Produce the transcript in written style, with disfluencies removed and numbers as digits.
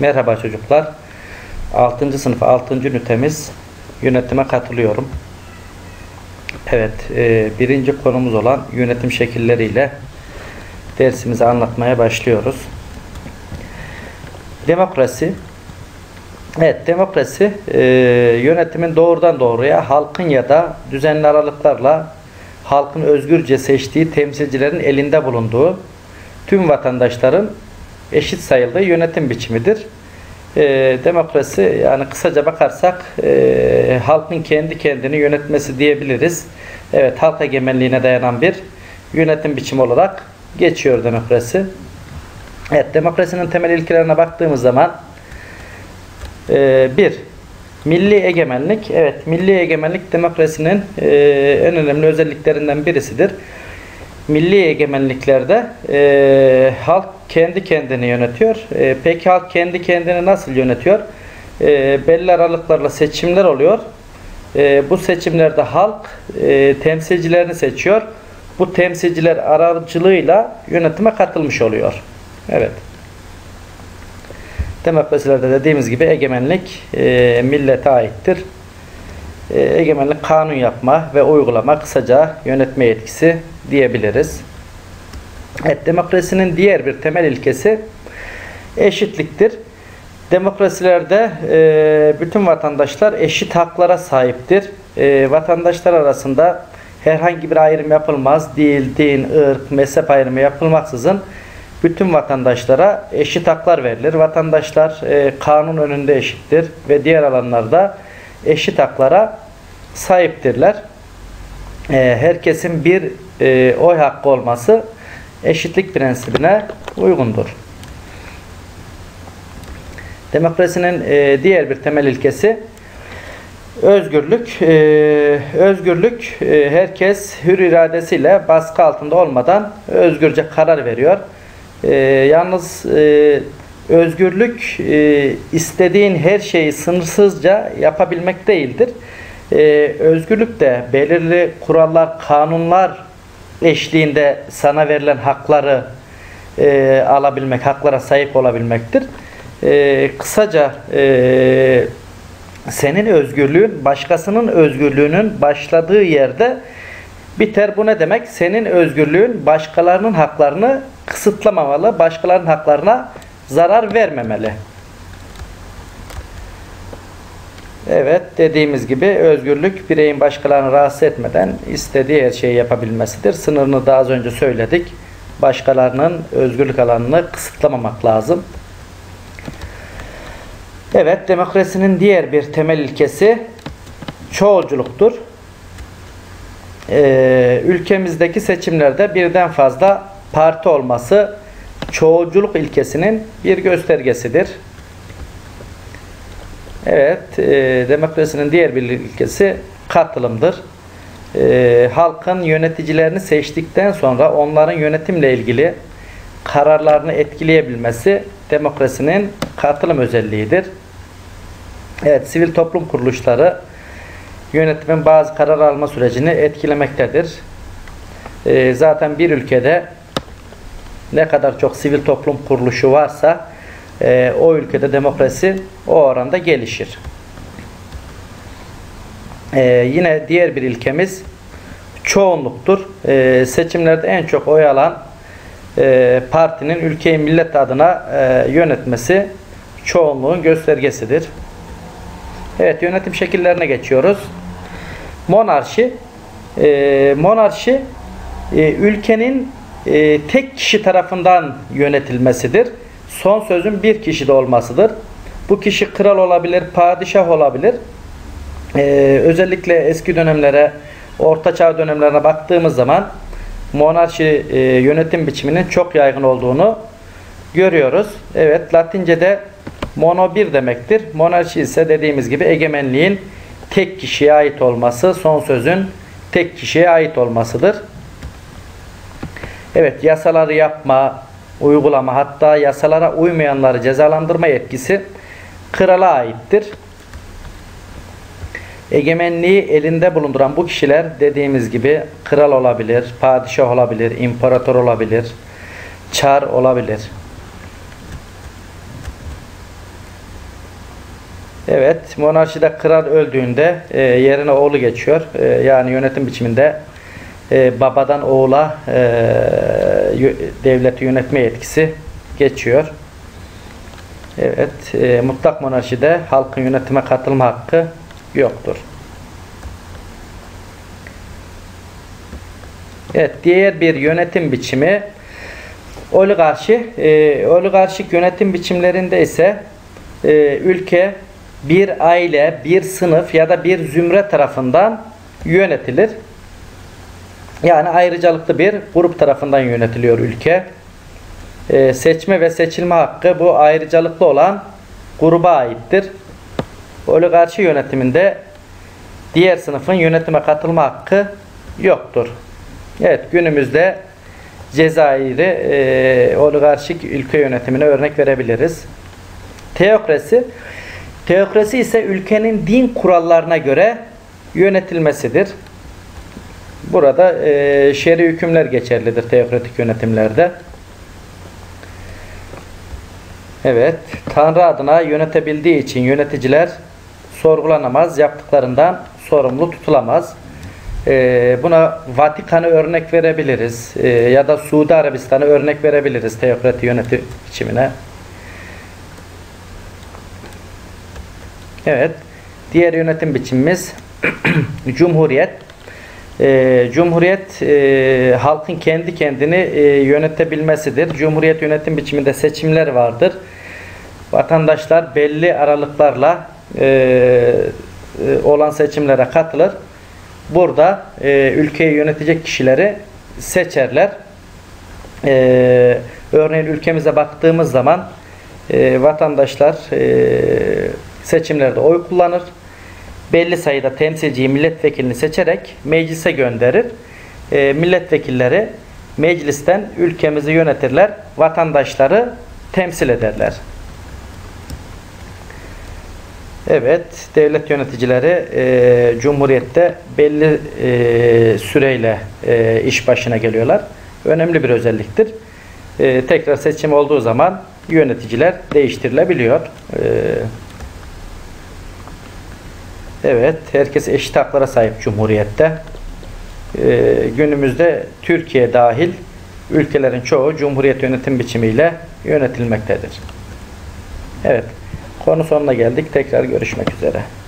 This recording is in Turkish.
Merhaba çocuklar. 6. sınıf 6. ünitemiz yönetime katılıyorum. Evet, birinci konumuz olan yönetim şekilleriyle dersimizi anlatmaya başlıyoruz. Demokrasi. Evet, demokrasi yönetimin doğrudan doğruya halkın ya da düzenli aralıklarla halkın özgürce seçtiği temsilcilerin elinde bulunduğu tüm vatandaşların eşit sayıldığı yönetim biçimidir. Demokrasi, yani kısaca bakarsak halkın kendi kendini yönetmesi diyebiliriz. Evet, halk egemenliğine dayanan bir yönetim biçimi olarak geçiyor demokrasi. Evet, demokrasinin temel ilkelerine baktığımız zaman bir, milli egemenlik. Evet, milli egemenlik demokrasinin en önemli özelliklerinden birisidir. Milli egemenliklerde halk kendi kendini yönetiyor. Peki halk kendi kendini nasıl yönetiyor? Belli aralıklarla seçimler oluyor. Bu seçimlerde halk temsilcilerini seçiyor. Bu temsilciler aracılığıyla yönetime katılmış oluyor. Evet. Demokrasilerde dediğimiz gibi egemenlik millete aittir. Egemenlik kanun yapma ve uygulama, kısaca yönetme yetkisi diyebiliriz. Evet, demokrasinin diğer bir temel ilkesi eşitliktir. Demokrasilerde bütün vatandaşlar eşit haklara sahiptir. Vatandaşlar arasında herhangi bir ayrım yapılmaz. Dil, din, ırk, mezhep ayrımı yapılmaksızın bütün vatandaşlara eşit haklar verilir. Vatandaşlar kanun önünde eşittir ve diğer alanlarda eşit haklara sahiptirler. Herkesin bir oy hakkı olması eşitlik prensibine uygundur. Demokrasinin diğer bir temel ilkesi özgürlük. Özgürlük, herkes hür iradesiyle baskı altında olmadan özgürce karar veriyor. Yalnız özgürlük istediğin her şeyi sınırsızca yapabilmek değildir. Özgürlük de belirli kurallar, kanunlar eşliğinde sana verilen hakları alabilmek, haklara sahip olabilmektir. Kısaca senin özgürlüğün başkasının özgürlüğünün başladığı yerde biter. Bu ne demek? Senin özgürlüğün başkalarının haklarını kısıtlamamalı, başkalarının haklarına zarar vermemeli. Evet, dediğimiz gibi özgürlük bireyin başkalarını rahatsız etmeden istediği her şeyi yapabilmesidir. Sınırını da az önce söyledik. Başkalarının özgürlük alanını kısıtlamamak lazım. Evet, demokrasinin diğer bir temel ilkesi çoğulculuktur. Ülkemizdeki seçimlerde birden fazla parti olması çoğulculuk ilkesinin bir göstergesidir. Evet, demokrasinin diğer bir ilkesi katılımdır. Halkın yöneticilerini seçtikten sonra onların yönetimle ilgili kararlarını etkileyebilmesi demokrasinin katılım özelliğidir. Evet, sivil toplum kuruluşları yönetimin bazı karar alma sürecini etkilemektedir. Zaten bir ülkede ne kadar çok sivil toplum kuruluşu varsa o ülkede demokrasi o oranda gelişir. Yine diğer bir ilkemiz çoğunluktur. Seçimlerde en çok oy alan partinin ülkeyi millet adına yönetmesi çoğunluğun göstergesidir. Evet, yönetim şekillerine geçiyoruz. Monarşi. Monarşi ülkenin tek kişi tarafından yönetilmesidir. Son sözün bir kişide olmasıdır. Bu kişi kral olabilir, padişah olabilir. Özellikle eski dönemlere, Orta Çağ dönemlerine baktığımız zaman monarşi yönetim biçiminin çok yaygın olduğunu görüyoruz. Evet, Latince'de mono bir demektir. Monarşi ise dediğimiz gibi egemenliğin tek kişiye ait olması, son sözün tek kişiye ait olmasıdır. Evet, yasaları yapma, uygulama, hatta yasalara uymayanları cezalandırma yetkisi krala aittir. Egemenliği elinde bulunduran bu kişiler dediğimiz gibi kral olabilir, padişah olabilir, imparator olabilir, çar olabilir. Evet, monarşide kral öldüğünde yerine oğlu geçiyor. Yani yönetim biçiminde babadan oğula devleti yönetme yetkisi geçiyor. Evet, mutlak monarşide halkın yönetime katılma hakkı yoktur. Evet, diğer bir yönetim biçimi oligarşi. Oligarşik yönetim biçimlerinde ise ülke bir aile, bir sınıf ya da bir zümre tarafından yönetilir. Yani ayrıcalıklı bir grup tarafından yönetiliyor ülke. Seçme ve seçilme hakkı bu ayrıcalıklı olan gruba aittir. Oligarşi yönetiminde diğer sınıfın yönetime katılma hakkı yoktur. Evet, günümüzde Cezayir'i oligarşik ülke yönetimine örnek verebiliriz. Teokrasi. Teokrasi ise ülkenin din kurallarına göre yönetilmesidir. Burada şer'i hükümler geçerlidir teokratik yönetimlerde. Evet, Tanrı adına yönetebildiği için yöneticiler sorgulanamaz, yaptıklarından sorumlu tutulamaz. Buna Vatikan'ı örnek verebiliriz ya da Suudi Arabistan'ı örnek verebiliriz teokratik yönetim biçimine. Evet, diğer yönetim biçimimiz Cumhuriyet. Cumhuriyet halkın kendi kendini yönetebilmesidir. Cumhuriyet yönetim biçiminde seçimler vardır. Vatandaşlar belli aralıklarla olan seçimlere katılır. Burada ülkeyi yönetecek kişileri seçerler. Örneğin ülkemize baktığımız zaman vatandaşlar seçimlerde oy kullanır. Belli sayıda temsilciyi, milletvekilini seçerek meclise gönderir. Milletvekilleri meclisten ülkemizi yönetirler. Vatandaşları temsil ederler. Evet, devlet yöneticileri Cumhuriyet'te belli süreyle iş başına geliyorlar. Önemli bir özelliktir. Tekrar seçim olduğu zaman yöneticiler değiştirilebiliyor. Evet, herkes eşit haklara sahip Cumhuriyet'te. Günümüzde Türkiye dahil ülkelerin çoğu Cumhuriyet yönetim biçimiyle yönetilmektedir. Evet, konu sonuna geldik. Tekrar görüşmek üzere.